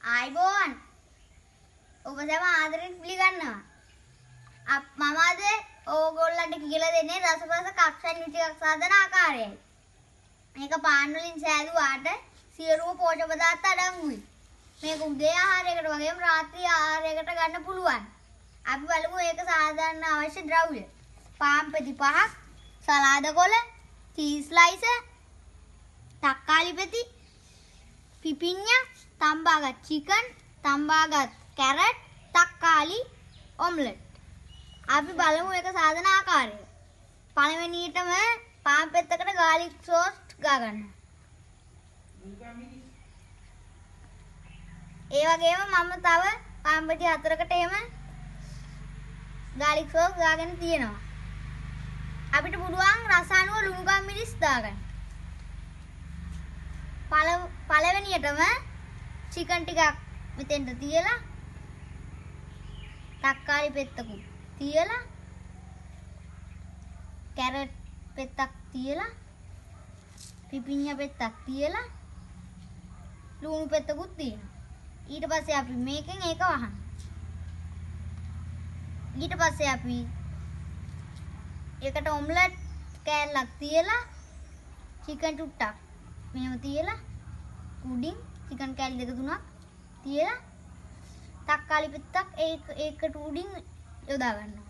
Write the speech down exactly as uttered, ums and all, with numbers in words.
ආයිබෝන් ඔබ සැම ආදරෙන් පිළිගන්නවා. අප මම අද ඕගොල්ලන්ට කියලා දෙන්නේ රසපස කක්ෂණ විචයක් සාධන ආකාරයයි. මේක පාන් වලින් සෑදුවාට සියලුම පෝෂක පදාර්ථ අඩංගුයි. මේක උදේ ආහාරයකට වගේම රාත්‍රී ආහාරයකට ගන්න පුළුවන්. අපි බලමු ඒක සාධාරණ අවශ්‍ය ද්‍රව්‍ය. පාන් පෙති පහක්, සලාද කොළ, චීස් ස්ලයිසර්, තක්කාලි පෙති, පිපිඤ්ඤා, තම්බාගත් චිකන්, තම්බාගත් කැරට්, තක්කාලි, ඔම්ලට්. අපි බලමු ඒක සාධන ආකාරය. පළවෙනියටම පාන් පෙත්තකට ගාලික් සෝස් ගා ගන්න. ඒ වගේම මම තව පාන් පෙති හතරකට එහෙම ගාලික් සෝස් ගාගෙන තියෙනවා. අපිට පුළුවන් රස අනුව ලුණු ගම් මිරිස් දාගන්න. පළවෙනියටම චිකන් ටිකක් මෙතෙන්ට තියලා තක්කාලි පෙත්තකුත් තියලා කැරට් පෙත්තක් තියලා පිපිඤ්ඤා පෙත්තක් තියලා ලුණු පෙත්තකුත් තියෙනවා. ඊට පස්සේ අපි මේකෙන් ඒක වහන්න. ඊට පස්සේ අපි ඒකට ඔම්ලට් කෑල්ලක් තියලා චිකන් ටුට්ටක් මෙහෙම තියලා උඩින් චිකන් කෑලි දෙක තුනක් තියලා තක්කාලි පෙත්තක් ඒක ඒකට උඩින් යොදා ගන්නවා.